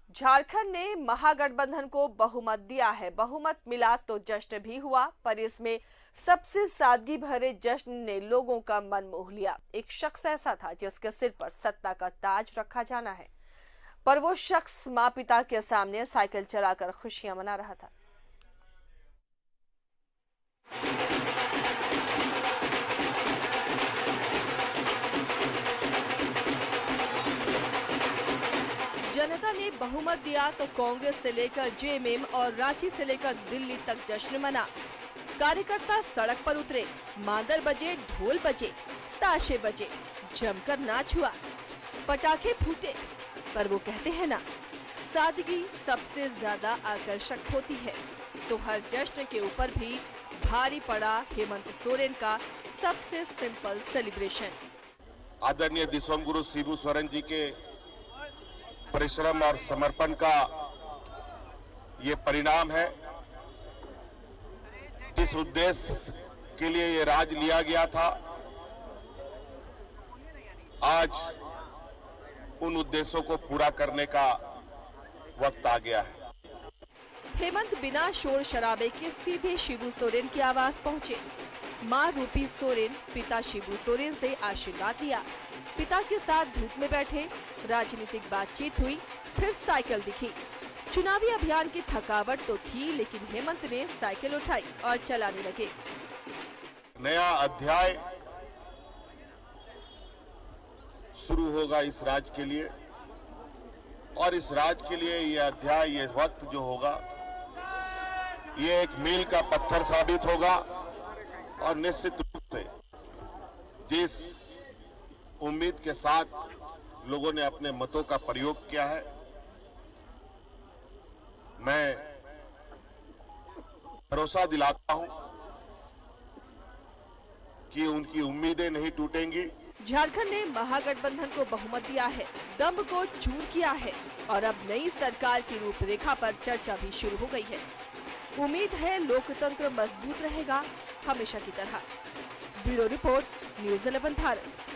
झारखंड ने महागठबंधन को बहुमत दिया है। बहुमत मिला तो जश्न भी हुआ, पर इसमें सबसे सादगी भरे जश्न ने लोगों का मन मोह लिया। एक शख्स ऐसा था जिसके सिर पर सत्ता का ताज रखा जाना है, पर वो शख्स मां पिता के सामने साइकिल चलाकर खुशियां मना रहा था। जनता ने बहुमत दिया तो कांग्रेस से लेकर जेएमएम और रांची से लेकर दिल्ली तक जश्न मना। कार्यकर्ता सड़क पर उतरे, मादर बजे, ढोल बजे, ताशे बजे, जमकर नाच हुआ, पटाखे फूटे। पर वो कहते हैं ना, सादगी सबसे ज्यादा आकर्षक होती है। तो हर जश्न के ऊपर भी भारी पड़ा हेमंत सोरेन का सबसे सिंपल सेलिब्रेशन। आदरणीय दिसोमगुरु शिबू सोरेन जी के परिश्रम और समर्पण का ये परिणाम है। जिस उद्देश्य के लिए ये राज लिया गया था, आज उन उद्देश्यों को पूरा करने का वक्त आ गया है। हेमंत बिना शोर शराबे के सीधे शिबू सोरेन की आवाज पहुंचे। मां रूपी सोरेन पिता शिबू सोरेन से आशीर्वाद लिया। पिता के साथ धूप में बैठे, राजनीतिक बातचीत हुई, फिर साइकिल दिखी। चुनावी अभियान की थकावट तो थी, लेकिन हेमंत ने साइकिल उठाई और चलाने लगे। नया अध्याय शुरू होगा इस राज्य के लिए, और इस राज्य के लिए ये अध्याय, ये वक्त जो होगा, ये एक मील का पत्थर साबित होगा। और निश्चित रूप से जिस उम्मीद के साथ लोगों ने अपने मतों का प्रयोग किया है, मैं भरोसा दिलाता हूं कि उनकी उम्मीदें नहीं टूटेंगी। झारखंड ने महागठबंधन को बहुमत दिया है, दंभ को चूर किया है और अब नई सरकार की रूपरेखा पर चर्चा भी शुरू हो गई है। उम्मीद है लोकतंत्र मजबूत रहेगा, हमेशा की तरह। Bureau report, news 11 Bharat.